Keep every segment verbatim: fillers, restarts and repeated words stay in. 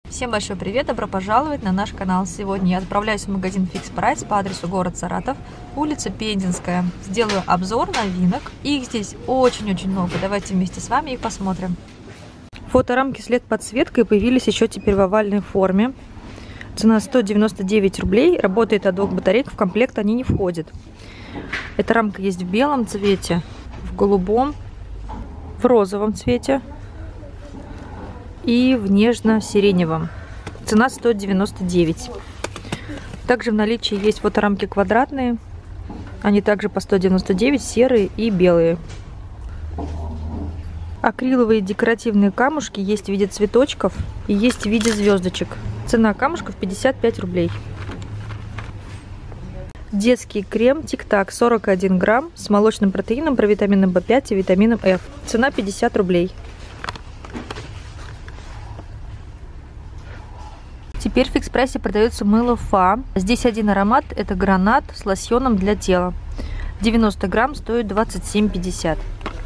Всем большой привет, добро пожаловать на наш канал. Сегодня я отправляюсь в магазин Fix Price по адресу город Саратов, улица Пензенская. Сделаю обзор новинок. Их здесь очень-очень много. Давайте вместе с вами их посмотрим. Фоторамки с лед подсветкой появились еще теперь в овальной форме. Цена сто девяносто девять рублей. Работает от двух батарейок, в комплект они не входят. Эта рамка есть в белом цвете, в голубом, в розовом цвете и в нежно-сиреневом. Цена сто девяносто девять. Также в наличии есть фоторамки квадратные. Они также по сто девяносто девять, серые и белые. Акриловые декоративные камушки есть в виде цветочков и есть в виде звездочек. Цена камушков пятьдесят пять рублей. Детский крем Тик-Так сорок один грамм с молочным протеином, провитамином бэ пять и витамином эф. Цена пятьдесят рублей. Теперь в Fix Price продается мыло Фа. Здесь один аромат, это гранат с лосьоном для тела. девяносто грамм стоит двадцать семь пятьдесят.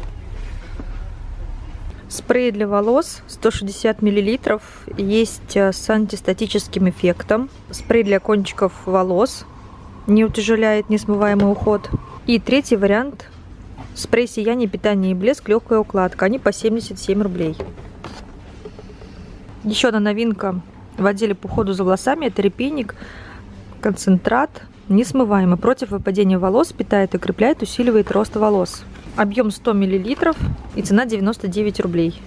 Спрей для волос сто шестьдесят миллилитров. Есть с антистатическим эффектом. Спрей для кончиков волос. Не утяжеляет, несмываемый уход. И третий вариант. Спрей сияние, питание и блеск, легкая укладка. Они по семьдесят семь рублей. Еще одна новинка в отделе по уходу за волосами. Это репейник, концентрат, несмываемый, против выпадения волос, питает и укрепляет, усиливает рост волос. Объем сто миллилитров и цена девяносто девять рублей.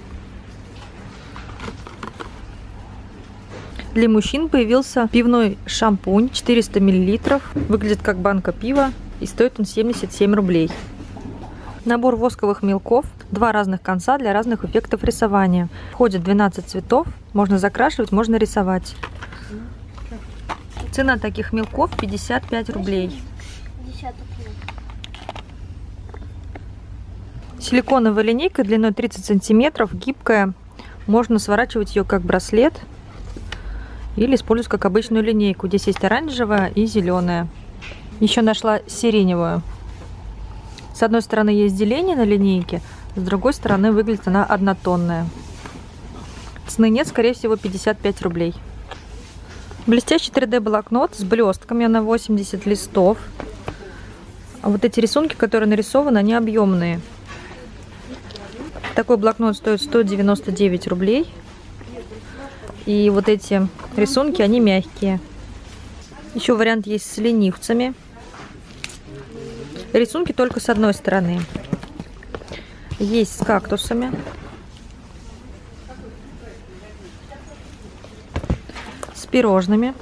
Для мужчин появился пивной шампунь четыреста миллилитров. Выглядит как банка пива и стоит он семьдесят семь рублей. Набор восковых мелков. Два разных конца для разных эффектов рисования. Входит двенадцать цветов. Можно закрашивать, можно рисовать. Цена таких мелков пятьдесят пять рублей. Силиконовая линейка длиной тридцать сантиметров, гибкая. Можно сворачивать ее как браслет или использовать как обычную линейку. Здесь есть оранжевая и зеленая. Еще нашла сиреневую. С одной стороны есть деление на линейке, с другой стороны выглядит она однотонная. Цены нет, скорее всего пятьдесят пять рублей. Блестящий три дэ блокнот с блестками на восемьдесят листов. А вот эти рисунки, которые нарисованы, они объемные. Такой блокнот стоит сто девяносто девять рублей. И вот эти рисунки, они мягкие. Еще вариант есть с ленивцами. Рисунки только с одной стороны. Есть с кактусами. С пирожными.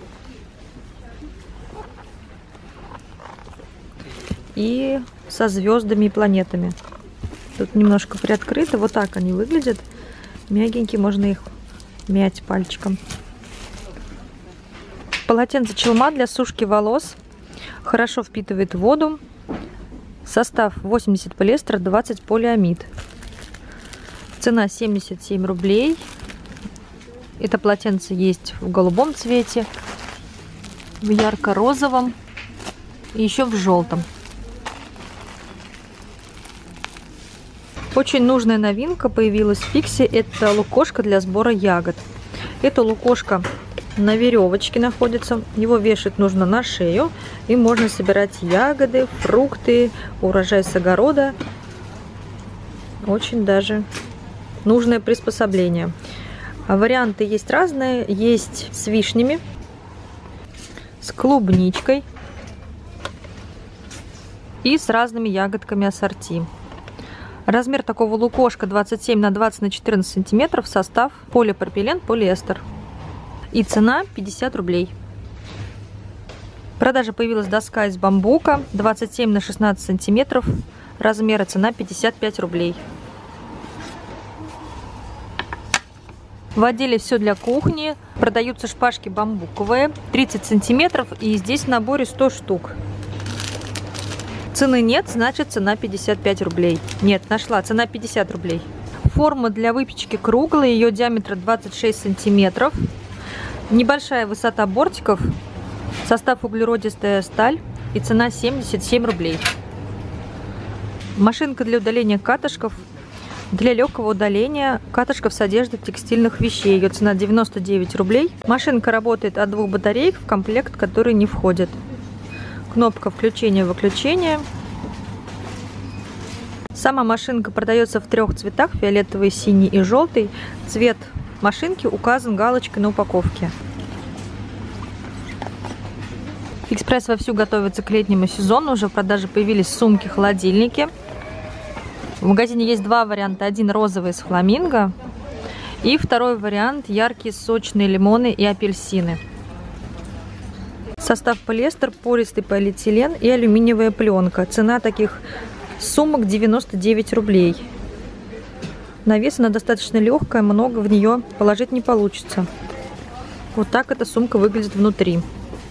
И со звездами и планетами. Тут немножко приоткрыто. Вот так они выглядят. Мягенькие, можно их мять пальчиком. Полотенце челма для сушки волос. Хорошо впитывает воду. Состав восемьдесят полиэстер, двадцать полиамид. Цена семьдесят семь рублей. Это полотенце есть в голубом цвете, в ярко-розовом и еще в желтом. Очень нужная новинка появилась в Фиксе. Это лукошко для сбора ягод. Это лукошко на веревочке находится. Его вешать нужно на шею. И можно собирать ягоды, фрукты, урожай с огорода. Очень даже нужное приспособление. Варианты есть разные. Есть с вишнями, с клубничкой и с разными ягодками ассорти. Размер такого лукошка двадцать семь на двадцать на четырнадцать сантиметров. Состав полипропилен, полиэстер. И цена пятьдесят рублей. В продаже появилась доска из бамбука двадцать семь на шестнадцать сантиметров. Размера, цена пятьдесят пять рублей. В отделе все для кухни. Продаются шпажки бамбуковые тридцать сантиметров. И здесь в наборе сто штук. Цены нет, значит цена пятьдесят пять рублей. Нет, нашла, цена пятьдесят рублей. Форма для выпечки круглая, ее диаметр двадцать шесть сантиметров. Небольшая высота бортиков. Состав углеродистая сталь. И цена семьдесят семь рублей. Машинка для удаления катышков. Для легкого удаления катышков с одежды текстильных вещей. Ее цена девяносто девять рублей. Машинка работает от двух батареек, в комплект который не входит. Кнопка включения-выключения. Сама машинка продается в трех цветах: фиолетовый, синий и желтый. Цвет машинки указан галочкой на упаковке. Фикс Прайс вовсю готовится к летнему сезону. Уже в продаже появились сумки-холодильники. В магазине есть два варианта. Один розовый с фламинго. И второй вариант яркие сочные лимоны и апельсины. Состав: полиэстер, пористый полиэтилен и алюминиевая пленка. Цена таких сумок девяносто девять рублей. На вес она достаточно легкая, много в нее положить не получится. Вот так эта сумка выглядит внутри.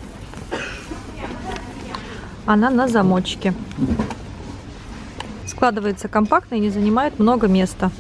Она на замочке. Складывается компактно и не занимает много места.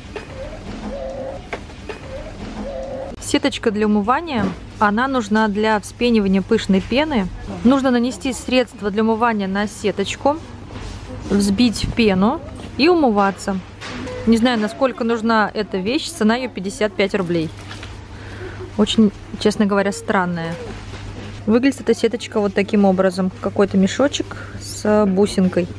Сеточка для умывания. Она нужна для вспенивания пышной пены. Нужно нанести средство для умывания на сеточку, взбить в пену и умываться. Не знаю, насколько нужна эта вещь. Цена ее пятьдесят пять рублей. Очень, честно говоря, странная. Выглядит эта сеточка вот таким образом. Какой-то мешочек с бусинкой.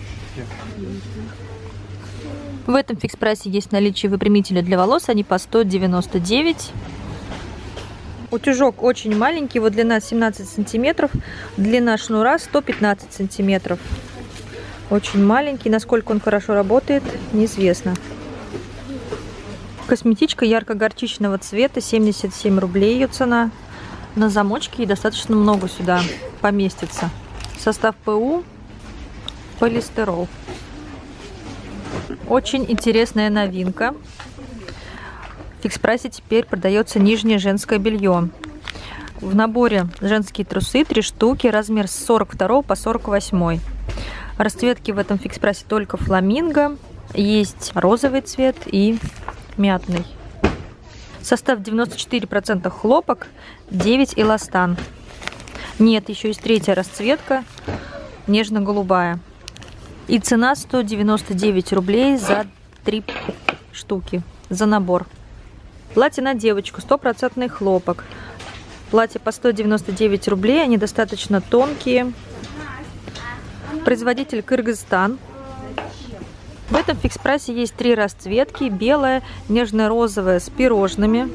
В этом фикс прайсе есть наличие выпрямителя для волос. Они по сто девяносто девять. Утюжок очень маленький. Его длина семнадцать сантиметров. Длина шнура сто пятнадцать сантиметров. Очень маленький. Насколько он хорошо работает, неизвестно. Косметичка ярко-горчичного цвета. семьдесят семь рублей ее цена. На замочке и достаточно много сюда поместится. Состав ПУ: полистирол. Очень интересная новинка. В фикс прайсе теперь продается нижнее женское белье. В наборе женские трусы три штуки, размер с сорок второго по сорок восьмой. Расцветки в этом фикс прайсе только фламинго. Есть розовый цвет и мятный. Состав: девяносто четыре процента хлопок, девять процентов эластан. Нет, еще есть третья расцветка, нежно-голубая. И цена сто девяносто девять рублей за три штуки, за набор. Платье на девочку, стопроцентный хлопок. Платье по сто девяносто девять рублей, они достаточно тонкие. Производитель Кыргызстан. В этом фикс прайсе есть три расцветки: белая, нежно-розовая с пирожными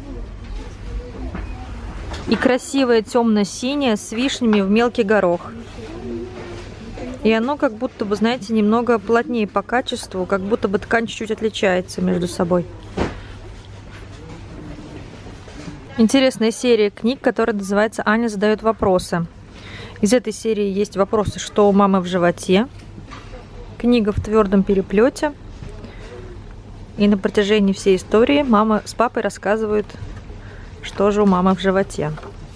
и красивая темно-синяя с вишнями в мелкий горох. И оно как будто бы, знаете, немного плотнее по качеству, как будто бы ткань чуть-чуть отличается между собой. Интересная серия книг, которая называется «Аня задает вопросы». Из этой серии есть вопросы: что у мамы в животе. Книга в твердом переплете. И на протяжении всей истории мама с папой рассказывают, что же у мамы в животе.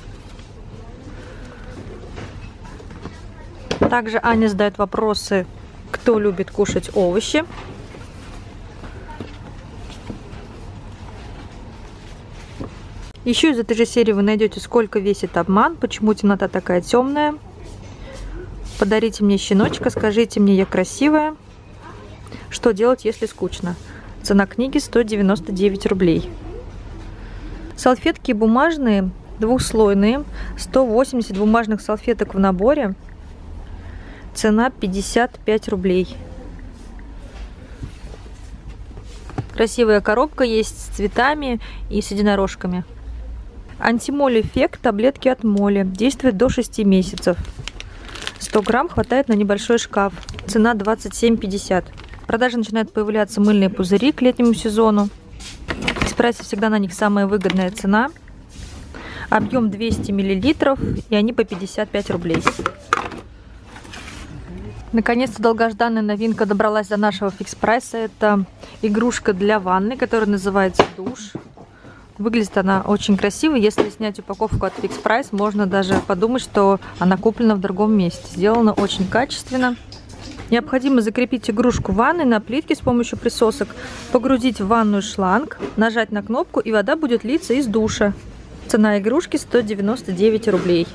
Также Аня задает вопросы: кто любит кушать овощи. Еще из этой же серии вы найдете, сколько весит обман, почему темнота такая темная. Подарите мне щеночка, скажите мне, я красивая. Что делать, если скучно? Цена книги сто девяносто девять рублей. Салфетки бумажные, двухслойные. сто восемьдесят бумажных салфеток в наборе. Цена пятьдесят пять рублей. Красивая коробка есть с цветами и с единорожками. Антимоль эффект, таблетки от моли. Действует до шести месяцев. сто грамм хватает на небольшой шкаф. Цена двадцать семь пятьдесят. В продаже начинают появляться мыльные пузыри к летнему сезону. В фикс прайсе всегда на них самая выгодная цена. Объем двести миллилитров, и они по пятьдесят пять рублей. Наконец-то долгожданная новинка добралась до нашего фикс прайса. Это игрушка для ванны, которая называется душ. Выглядит она очень красиво. Если снять упаковку от фикс прайс, можно даже подумать, что она куплена в другом месте. Сделана очень качественно. Необходимо закрепить игрушку в ванной на плитке с помощью присосок, погрузить в ванную шланг, нажать на кнопку, и вода будет литься из душа. Цена игрушки сто девяносто девять рублей.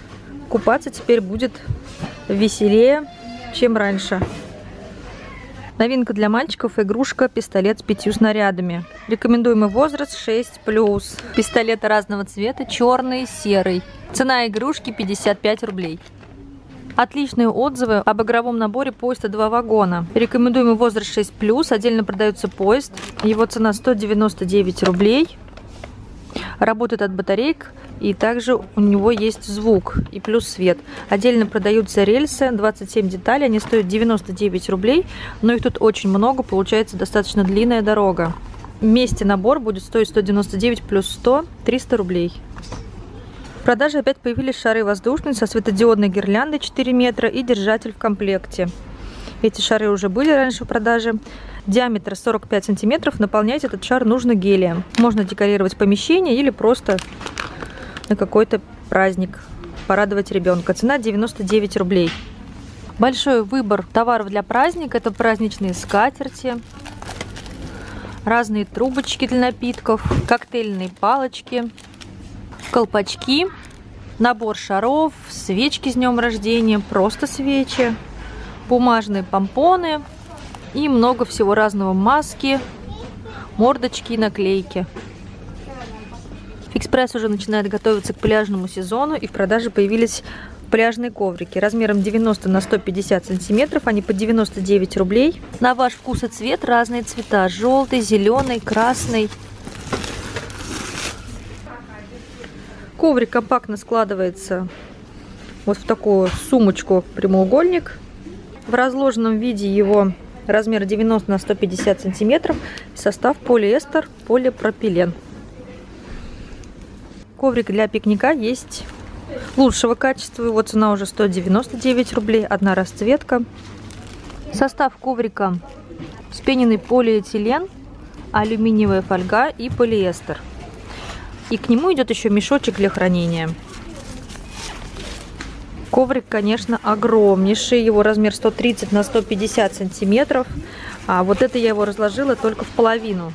Купаться теперь будет веселее, чем раньше. Новинка для мальчиков — игрушка пистолет с пятью снарядами. Рекомендуемый возраст шесть плюс. Пистолеты разного цвета, черный, серый. Цена игрушки пятьдесят пять рублей. Отличные отзывы об игровом наборе поезда два вагона. Рекомендуемый возраст шесть плюс. Отдельно продается поезд. Его цена сто девяносто девять рублей. Работает от батареек. И также у него есть звук и плюс свет. Отдельно продаются рельсы, двадцать семь деталей, они стоят девяносто девять рублей, но их тут очень много, получается достаточно длинная дорога. Вместе набор будет стоить сто девяносто девять плюс сто, триста рублей. В продаже опять появились шары воздушные со светодиодной гирляндой четыре метра и держатель в комплекте. Эти шары уже были раньше в продаже. Диаметр сорок пять сантиметров, наполнять этот шар нужно гелием. Можно декорировать помещение или просто на какой-то праздник порадовать ребенка. Цена девяносто девять рублей. Большой выбор товаров для праздника. Это праздничные скатерти, разные трубочки для напитков, коктейльные палочки, колпачки, набор шаров, свечки с днем рождения, просто свечи, бумажные помпоны и много всего разного, маски, мордочки и наклейки. Фикс-прайс уже начинает готовиться к пляжному сезону, и в продаже появились пляжные коврики размером девяносто на сто пятьдесят сантиметров. Они по девяносто девять рублей. На ваш вкус и цвет разные цвета: желтый, зеленый, красный. Коврик компактно складывается вот в такую сумочку прямоугольник. В разложенном виде его размер девяносто на сто пятьдесят сантиметров. Состав полиэстер, полипропилен. Коврик для пикника есть лучшего качества. Его цена уже сто девяносто девять рублей. Одна расцветка. Состав коврика: вспененный полиэтилен, алюминиевая фольга и полиэстер. И к нему идет еще мешочек для хранения. Коврик, конечно, огромнейший. Его размер сто тридцать на сто пятьдесят сантиметров. А вот это я его разложила только в половину.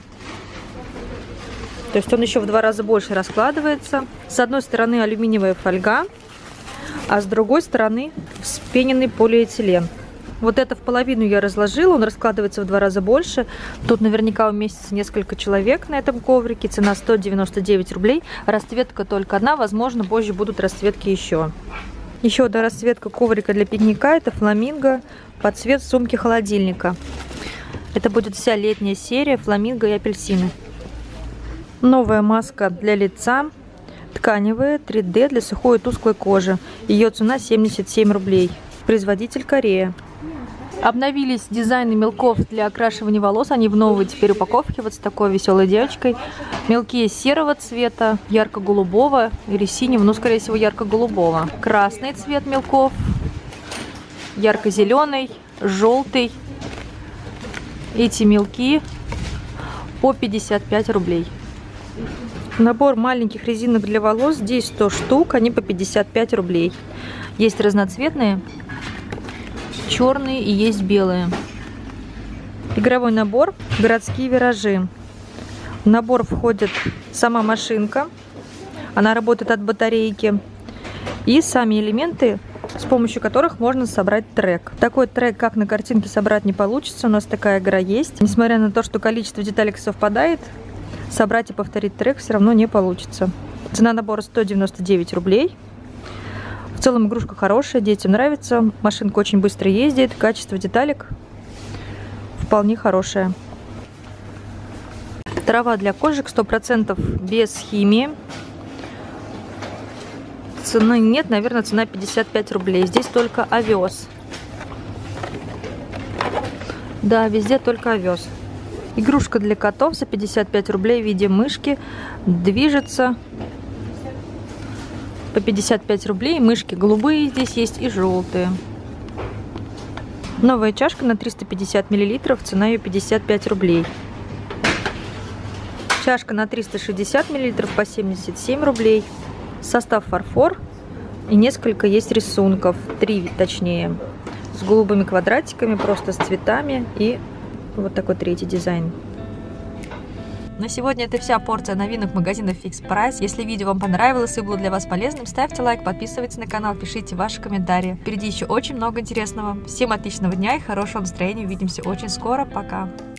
То есть он еще в два раза больше раскладывается. С одной стороны алюминиевая фольга, а с другой стороны вспененный полиэтилен. Вот это в половину я разложила, он раскладывается в два раза больше. Тут наверняка уместится несколько человек на этом коврике. Цена сто девяносто девять рублей. Расцветка только одна, возможно, позже будут расцветки еще. Еще одна расцветка коврика для пикника — это фламинго под цвет сумки холодильника. Это будет вся летняя серия фламинго и апельсины. Новая маска для лица, тканевая, три дэ для сухой и тусклой кожи. Ее цена семьдесят семь рублей. Производитель Корея. Обновились дизайны мелков для окрашивания волос. Они в новой теперь упаковке, вот с такой веселой девочкой. Мелки серого цвета, ярко-голубого или синего, ну, скорее всего, ярко-голубого. Красный цвет мелков, ярко-зеленый, желтый. Эти мелки по пятьдесят пять рублей. Набор маленьких резинок для волос, здесь сто штук, они по пятьдесят пять рублей. Есть разноцветные, черные и есть белые. Игровой набор городские виражи. В набор входит сама машинка, она работает от батарейки, и сами элементы, с помощью которых можно собрать трек. Такой трек, как на картинке, собрать не получится, у нас такая игра есть. Несмотря на то, что количество деталек совпадает, собрать и повторить трек все равно не получится. Цена набора сто девяносто девять рублей. В целом игрушка хорошая, детям нравится. Машинка очень быстро ездит, качество деталек вполне хорошее. Трава для кошек сто процентов без химии. Цены нет, наверное, цена пятьдесят пять рублей. Здесь только овес. Да, везде только овес. Игрушка для котов за пятьдесят пять рублей в виде мышки. Движется по пятьдесят пять рублей. Мышки голубые здесь есть и желтые. Новая чашка на триста пятьдесят миллилитров. Цена ее пятьдесят пять рублей. Чашка на триста шестьдесят миллилитров по семьдесят семь рублей. Состав фарфор. И несколько есть рисунков. Три точнее. С голубыми квадратиками, просто с цветами. И вот такой третий дизайн. На сегодня это вся порция новинок магазина Fix Price. Если видео вам понравилось и было для вас полезным, ставьте лайк, подписывайтесь на канал, пишите ваши комментарии. Впереди еще очень много интересного. Всем отличного дня и хорошего настроения. Увидимся очень скоро. Пока!